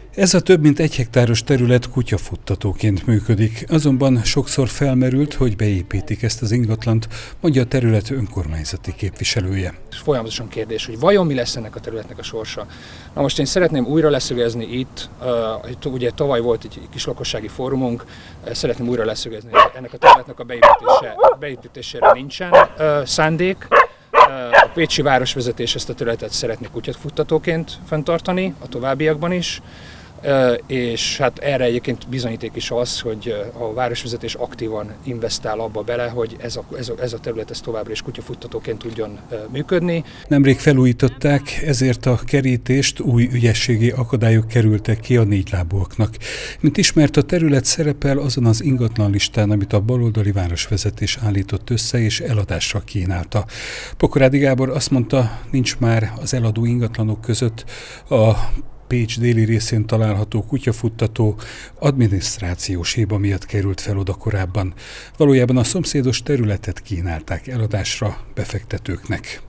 Ez a több mint 1 hektáros terület kutyafuttatóként működik, azonban sokszor felmerült, hogy beépítik ezt az ingatlant, mondja a terület önkormányzati képviselője. Folyamatosan kérdés, hogy vajon mi lesz ennek a területnek a sorsa. Na most én szeretném újra leszögezni itt, ugye tavaly volt egy kis lakossági fórumunk, szeretném újra leszögezni, hogy ennek a területnek a beépítésére nincsen szándék. A pécsi városvezetés ezt a területet szeretné kutyafuttatóként fenntartani a továbbiakban is, és hát erre egyébként bizonyíték is az, hogy a városvezetés aktívan investál abba bele, hogy ez a terület továbbra is kutyafuttatóként tudjon működni. Nemrég felújították, ezért a kerítést új ügyességi akadályok kerültek ki a négylábúaknak. Mint ismert, a terület szerepel azon az ingatlan listán, amit a baloldali városvezetés állított össze és eladásra kínálta. Pokorádi Gábor azt mondta, nincs már az eladó ingatlanok között a Pécs déli részén található kutyafuttató adminisztrációs hiba miatt került fel oda korábban. Valójában a szomszédos területet kínálták eladásra befektetőknek.